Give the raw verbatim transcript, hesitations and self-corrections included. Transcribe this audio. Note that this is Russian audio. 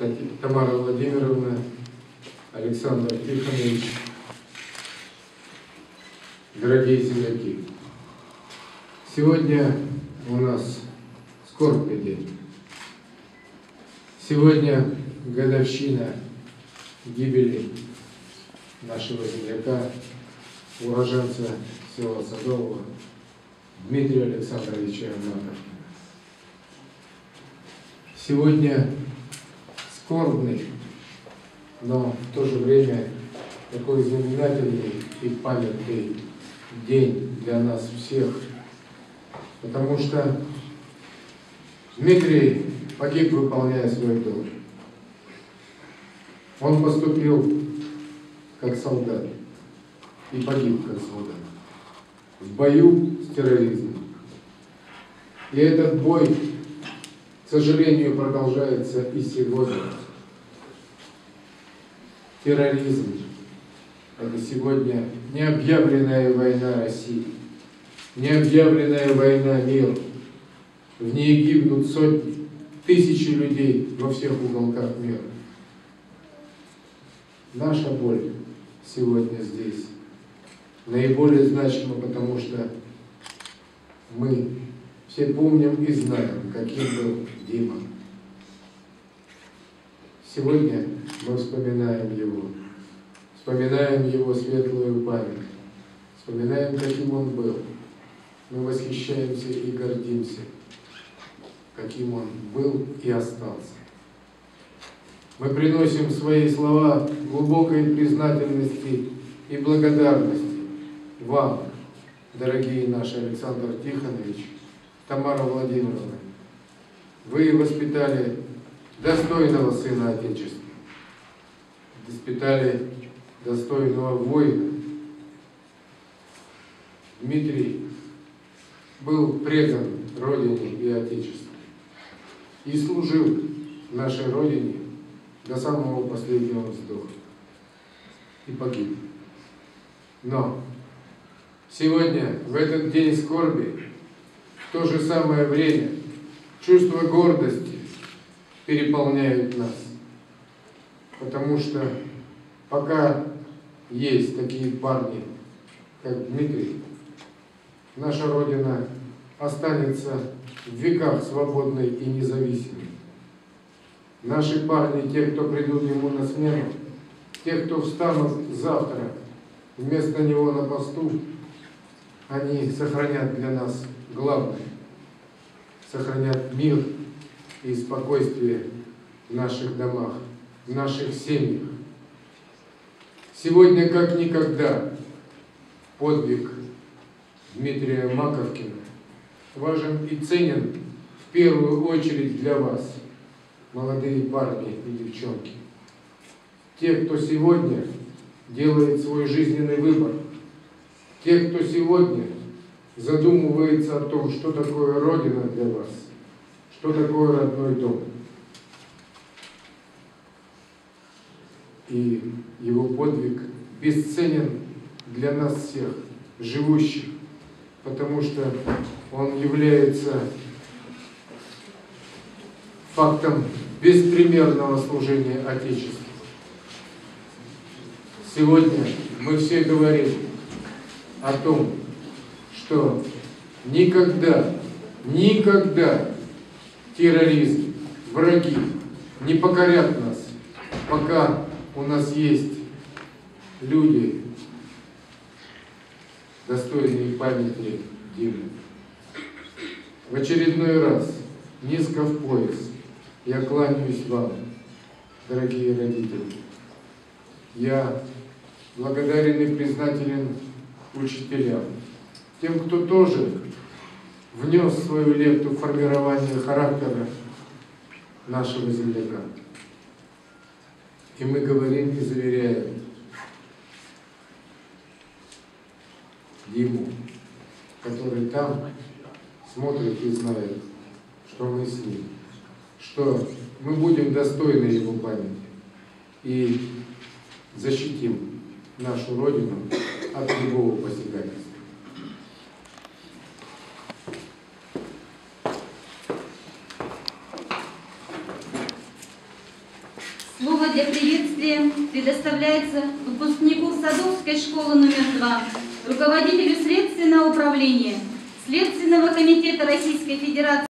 Тамара Владимировна, Александр Тихонович, дорогие земляки, сегодня у нас скорбный день. Сегодня годовщина гибели нашего земляка, уроженца села Садового Дмитрия Александровича Маковкина. Сегодня скорбный, но в то же время такой знаменательный и памятный день для нас всех, потому что Дмитрий погиб, выполняя свой долг. Он поступил как солдат и погиб как солдат в бою с терроризмом. И этот бой, к сожалению, продолжается и сегодня. Терроризм – это сегодня необъявленная война России, необъявленная война мира. В ней гибнут сотни, тысячи людей во всех уголках мира. Наша боль сегодня здесь наиболее значима, потому что мы все помним и знаем, каким был Дима. Сегодня мы вспоминаем его, вспоминаем его светлую память, вспоминаем, каким он был. Мы восхищаемся и гордимся, каким он был и остался. Мы приносим свои слова глубокой признательности и благодарности вам, дорогие наши Александр Тихонович, Тамара Владимировна. Вы воспитали достойного сына Отечества, воспитали достойного воина. Дмитрий был предан Родине и Отечеству и служил нашей Родине до самого последнего вздоха и погиб. Но сегодня, в этот день скорби, в то же самое время чувство гордости переполняют нас, потому что пока есть такие парни, как Дмитрий, наша Родина останется в веках свободной и независимой. Наши парни, те, кто придут ему на смену, те, кто встанут завтра вместо него на посту, они сохранят для нас главное, сохранят мир и спокойствие в наших домах, в наших семьях. Сегодня, как никогда, подвиг Дмитрия Маковкина важен и ценен в первую очередь для вас, молодые парни и девчонки. Те, кто сегодня делает свой жизненный выбор, те, кто сегодня задумывается о том, что такое Родина для вас, что такое родной дом. И его подвиг бесценен для нас всех, живущих, потому что он является фактом беспримерного служения Отечеству. Сегодня мы все говорим о том, что никогда, никогда терроризм, враги не покорят нас, пока у нас есть люди, достойные памяти Димы. В очередной раз, низко в пояс, я кланяюсь вам, дорогие родители. Я благодарен и признателен учителям, тем, кто тоже внес свою лепту в формирование характера нашего земляка. И мы говорим и заверяем Диму, который там смотрит и знает, что мы с ним, что мы будем достойны его памяти и защитим нашу Родину от любого посягательства. Слово для приветствия предоставляется выпускнику Садовской школы номер два, руководителю следственного управления Следственного комитета Российской Федерации